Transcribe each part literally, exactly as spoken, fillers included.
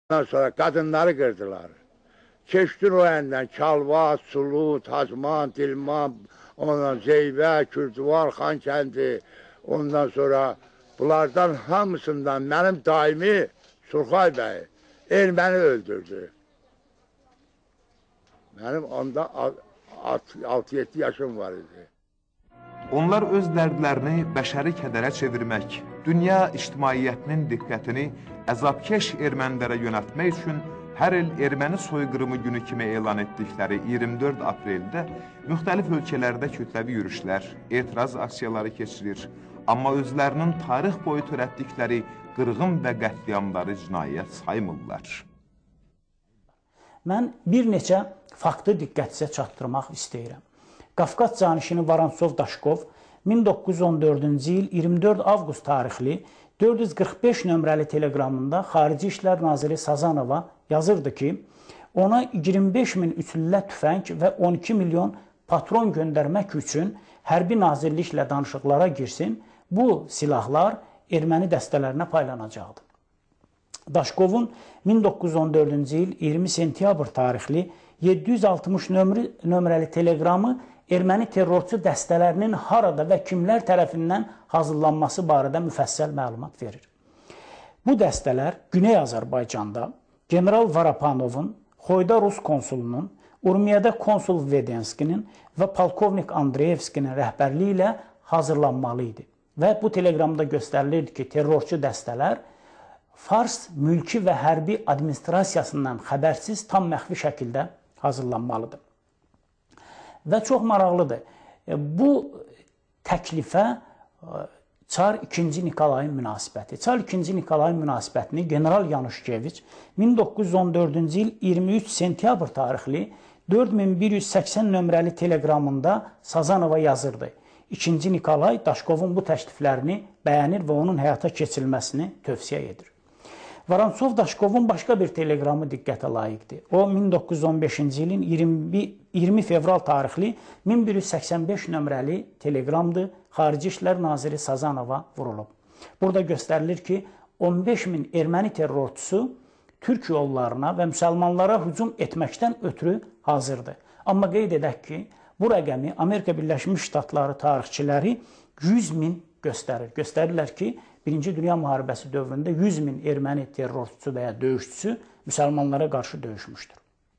Ondan sonra kadınları kırdılar. Keçdin o əndən Kalvat, Sulu, Tacman, Dilman, ondan Zeybə, Kürdüvar, Xankəndi, ondan sonra bunlardan hamısından mənim daimi Surxay bəy erməni öldürdü. Mənim onda altı yeddi yaşım var idi. Onlar öz dərdlərini bəşəri kədərə çevirmək, dünya ictimaiyyətinin diqqətini əzabkeş ermənilərə yönəltmək üçün hər il erməni soyqırımı günü kimi elan etdikləri iyirmi dörd apreldə müxtəlif ölkələrdə kütləvi yürüşlər, etiraz aksiyaları keçirir. Amma özlərinin tarix boyu törətdikləri qırğın və qətliamları cinayət saymırlar. Mən bir neçə faktı diqqətinizə çatdırmaq istəyirəm. Qafqaz canişini Vorontsov Daşkov min doqquz yüz on dördüncü il iyirmi dörd avqust tarixli dörd yüz qırx beş nömrəli teleqramında Xarici İşlər Naziri Sazanova yazırdı ki, ona iyirmi beş min üçlülə tüfəng və on iki milyon patron göndərmək üçün hərbi nazirliklə danışıqlara girsin, bu silahlar erməni dəstələrinə paylanacaqdı. Daşkovun min doqquz yüz on dördüncü il iyirmi sentyabr tarixli yeddi yüz altmış nömrəli teleqramı erməni terrorçu dəstələrinin harada və kimlər tərəfindən hazırlanması barədə müfəssəl məlumat verir. Bu dəstələr Güney Azərbaycanda General Varapanovun, Xoyda Rus konsulunun, Urmiyədə konsul Vedenskinin və Polkovnik Andreyevskinin rəhbərliyi ilə hazırlanmalı idi. Və bu teleqramda göstərilirdi ki, terrorçu dəstələr Fars mülki və hərbi administrasiyasından xəbərsiz tam məxfi şəkildə hazırlanmalıdır. Və çox maraqlıdır. Bu təklifə Çar ikinci Nikolayın münasibəti. Çar ikinci Nikolayın münasibətini General Yanuşkeviç min doqquz yüz on dördüncü il iyirmi üç sentyabr tarixli dörd min bir yüz səksən nömrəli teleqramında Sazanova yazırdı. İkinci Nikolay Daşkovun bu təkliflərini bəyənir və onun həyata keçirilməsini tövsiyə edir. Vorontsov Daşkovun başqa bir teleqramı diqqətə layiqdir. O, min doqquz yüz on beşinci ilin iyirmi fevral tarixli min bir yüz səksən beş nömrəli teleqramdır. Xarici İşlər Naziri Sazanova vurulub. Burada göstərilir ki, on beş min erməni terrorçusu Türk yollarına və müsəlmanlara hücum etməkdən ötürü hazırdır. Amma qeyd edək ki, bu rəqəmi Amerika Birləşmiş Ştatları tarixçiləri yüz min göstərir. Göstərirlər ki, Birinci Dünya Müharibəsi dövründə yüz min erməni terrorçusu və ya döyüşçüsü müsəlmanlara qarşı döyüşmüşdür.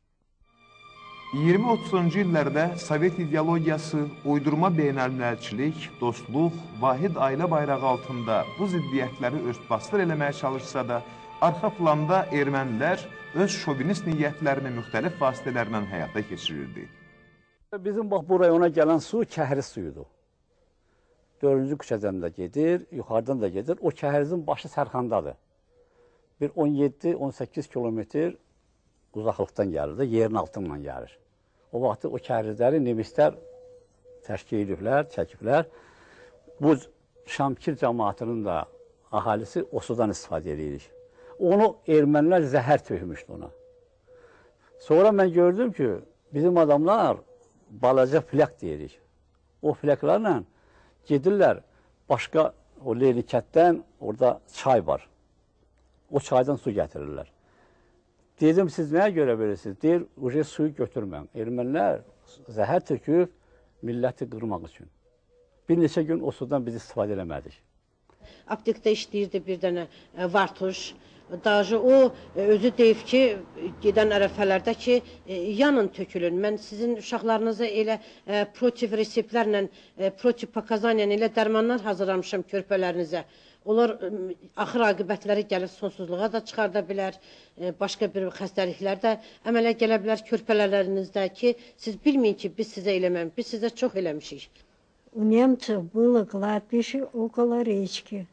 iyirmi otuzuncu illərdə Sovet ideologiyası, uydurma beynəlmiləlçilik, dostluq, vahid ailə bayrağı altında bu ziddiyyətləri örtbasdır eləməyə çalışsa da, arxa planda ermənilər öz şovinist niyyətlərini müxtəlif vasitələrlə həyata keçirirdi. Bizim bax, bu rayona gələn su kəhri suyudur. Dördüncü küçədən də gedir, yuxarıdan da gedir. O kəhrizin başı Sərxandadır. Bir on yeddi on səkkiz kilometr uzaqlıqdan gəlir, yerin altından gəlir. O vaxtı o kəhrizləri nevislər təşkil ediblər, çəkiblər. Bu Şamkir cəmaatının da əhalisi o sudan istifadə edirik. Onu ermənilər zəhər tökmüşdü ona. Sonra mən gördüm ki, bizim adamlar balaca plak deyirik. O plaklarla gedirlər başqa o Leylikətdən, orada çay var. O çaydan su gətirirlər. Dedim, siz nəyə görə verirsiniz? Deyir, uca suyu götürməm. Ermənilər zəhər töküb milləti qırmaq üçün. Bir neçə gün o sudan biz istifadə eləmədik. Aptekdə işləyirdi bir dənə vartuş. Dajı o özü deyib ki, gedən ərəfələrdə ki, yanın tökülün. Mən sizin uşaqlarınıza elə protiv reseptlərlə, protiv pakazaniya ilə dərmanlar hazırlamışam körpələrinizə. Onlar axır aqibətləri gəlir, sonsuzluğa da çıxarda bilər, başqa bir xəstəliklər də əmələ gələ bilər körpələrinizdə ki, siz bilməyin ki, biz sizə eləməyim, biz sizə çox eləmişik. У немцев было кладбище около речки.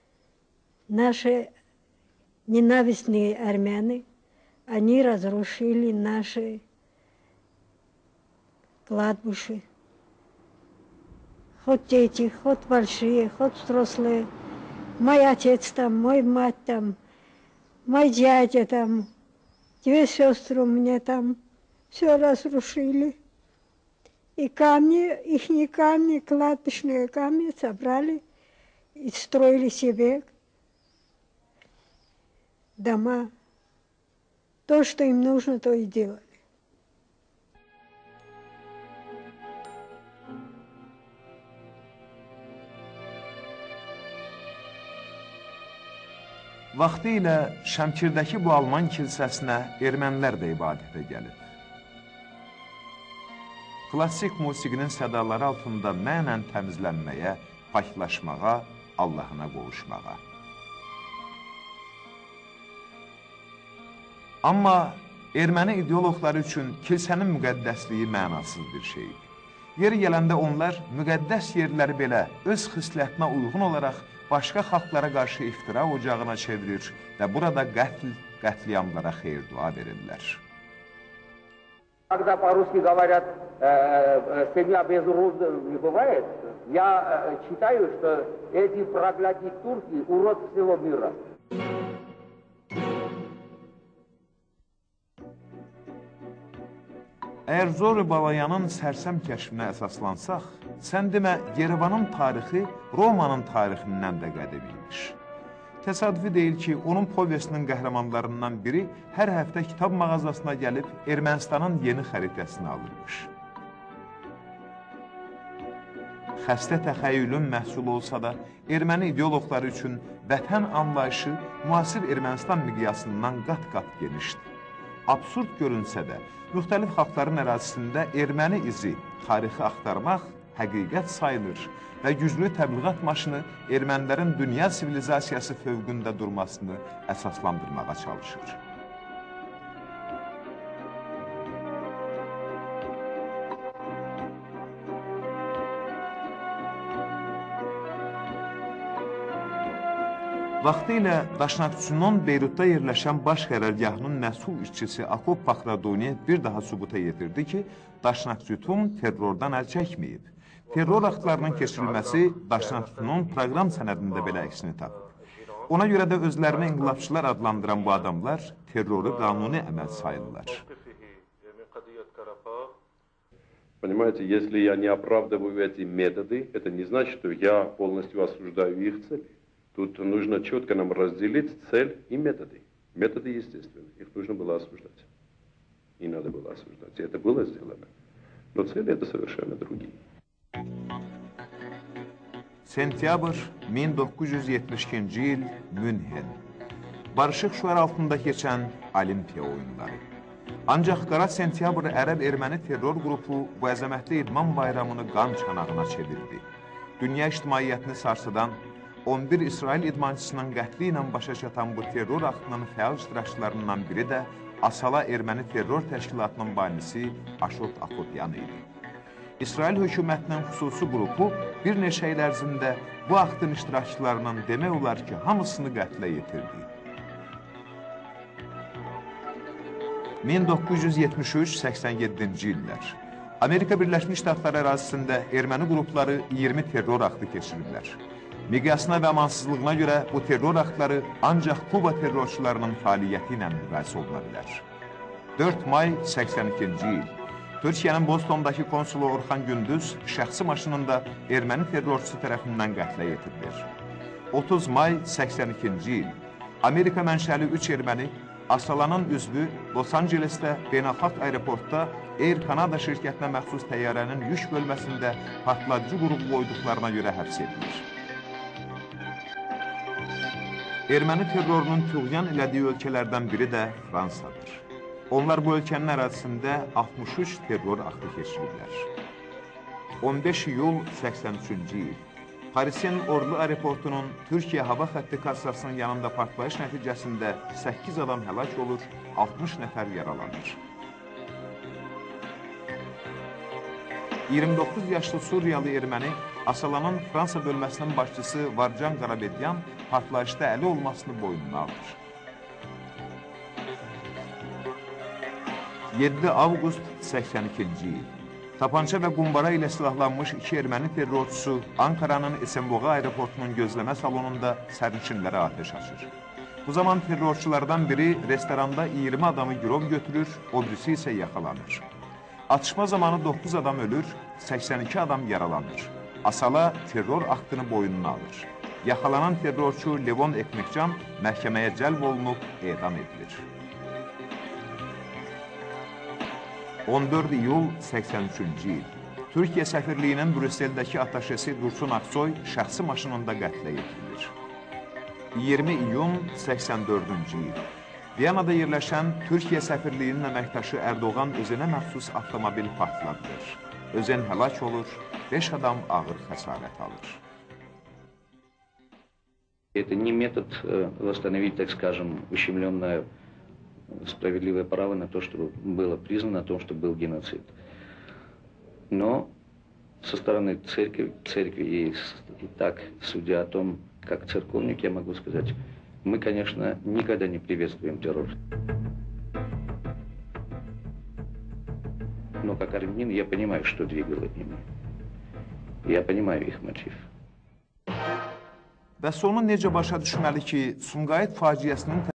Наши ненавистные армяне, они разрушили наши кладбища. Хоть дети, хоть большие, хоть взрослые. Мой отец там, мой мать там, мой дядя там, две сестры у меня там. Все разрушили. И камни, ихние камни, кладбищные камни собрали и строили себе дома. То, что им нужно, то и делали. Vaxtı ilə Şəmkirdəki bu Alman kilsəsinə ermənilər də ibadətə gəlib. Klassik musiqinin sədaları altında mənən təmizlənməyə, paklaşmağa, Allahına qovuşmağa. Amma erməni ideoloqları üçün kilsənin müqəddəsliyi mənasız bir şeydir. Yeri gələndə onlar müqəddəs yerləri belə öz xislətinə uyğun olaraq başqa xalqlara qarşı iftira ocağına çevirir və burada qətl, qətliamlara xeyir dua verirlər. Когда по-русски говорят, семья без урода не бывает, я считаю, что эти проклятые турки урод всего мира. Əgər Zori Balayanın sərsəm kəşfinə əsaslansaq, sən demə, Yerevanın tarixi Romanın tarixindən də qədim imiş. Təsadüfi deyil ki, onun povestinin qəhrəmanlarından biri hər həftə kitab mağazasına gəlib Ermənistanın yeni xəritəsini alırmış. Xəstə təxəyyülün məhsulu olsa da, erməni ideoloqları üçün vətən anlayışı müasir Ermənistan miqyasından qat-qat genişdir. Absurd görünsə də, müxtəlif xalqların ərazisində erməni izi, tarixi axtarmaq həqiqət sayılır və güclü təbliğat maşını ermənilərin dünya sivilizasiyası fövqündə durmasını əsaslandırmağa çalışır. Vaxtilə Daşnaqçının Beyrutda yerləşən baş qərargahının məsul işçisi Akop Pakradoniya bir daha sübuta yetirdi ki, Daşnaqçıtun terrordan əl çəkməyib. Terror aktlarının keçirilməsi Daşnaqçının proqram sənədində belə əksini tapıb. Ona görə də özlərini inqilabçılar adlandıran bu adamlar terroru qanuni əməl sayırlar. Понимаете, если я не оправдываю эти методы, это не значит, что я полностью осуждаю их цели. Тут нужно четко нам разделить цель и методы. Методы естественны, их нужно было осуждать. И надо было осуждать. И это было сделано. Но цели это совершенно другие. Sentyabr min doqquz yüz yetmiş ikinci il Münhen. Barışıq şüar altında keçən Olimpiya oyunları. Ancaq Qara Sentyabr ərəb-erməni terror qrupu bu əzəmətli idman bayramını qan çanağına çevirdi. Dünya ictimaiyyətini sarsıdan on bir İsrail idmançısının qətli ilə başa çatan bu terror aktının fəal iştirakçılarından biri də Asala erməni terror təşkilatının banisi Aşot Akopyan idi. İsrail hökumətinin xüsusi qrupu bir neçə il ərzində bu aktın iştirakçılarının demək olar ki, hamısını qətlə yetirdi. min doqquz yüz yetmiş üç səksən yeddinci illər. Amerika Birləşmiş Ştatları ərazisində erməni qrupları iyirmi terror aktı keçiriblər. Miqyasına və amansızlığına görə bu terror aktları ancaq Kuba terrorçularının fəaliyyəti ilə müqayisə oluna bilər. dörd may səksən ikinci il. Türkiyənin Bostondakı konsulu Orxan Gündüz şəxsi maşınında erməni terrorçusu tərəfindən qətlə yetirilir. otuz may səksən ikinci il. Amerika mənşəli üç erməni Asalanın üzvü Los Angelesdə beynəlxalq aeroportda Air Canada şirkətinə məxsus təyyarənin yük bölməsində partlayıcı qrup qoyduqlarına görə həbs edilir. Erməni terrorunun tüğyan elədiyi ölkələrdən biri də Fransadır. Onlar bu ölkənin ərazisində altmış üç terror aktı keçiriblər. on beş iyul səksən üçüncü il. Parisin Ordu aeroportunun Türkiyə hava xətti kassasının yanında partlayış nəticəsində səkkiz adam həlak olur, altmış nəfər yaralanır. iyirmi doqquz yaşlı Suriyalı erməni Asalanın Fransa bölməsinin başçısı Varcan Qarabedyan partlayışda əli olmasını boynuna alır. yeddi avqust səksən ikinci il. Tapança və qumbara ilə silahlanmış iki erməni terrorçusu Ankaranın Esenboğa aeroportunun gözləmə salonunda sərnişinlərə ateş açır. Bu zaman terrorçulardan biri restoranda iyirmi adamı girov götürür, o birisi isə yaxalanır. Atışma zamanı doqquz adam ölür, səksən iki adam yaralanır. Asala terror aktını boynuna alır. Yaxalanan terrorçu Levon Ekmekcan məhkəməyə cəlb olunub edam edilir. on dörd iyul səksən üçüncü il. Türkiyə səfirliyinin Brüsseldəki ataşesi Dursun Aksoy şəxsi maşınında qətlə yetirilir. iyirmi iyun səksən dördüncü il. Viyanada yerləşən Türkiyə səfirliyinin əməkdaşı Erdoğan özünə məxsus avtomobil partladılır. Özən həlak olur, beş adam ağır xəsarət alır. Это не метод восстановить, так скажем, ущемленное справедливое право на то, чтобы было признано о том, что был геноцид. Но со стороны церкви, церкви и, и так, судя о том, как церковник, я могу сказать, мы, конечно, никогда не приветствуем террор. Но как армянин я понимаю, что двигало ими. Я понимаю их мотив. Və sonu necə başa düşməli ki, Sumqayıt faciəsinin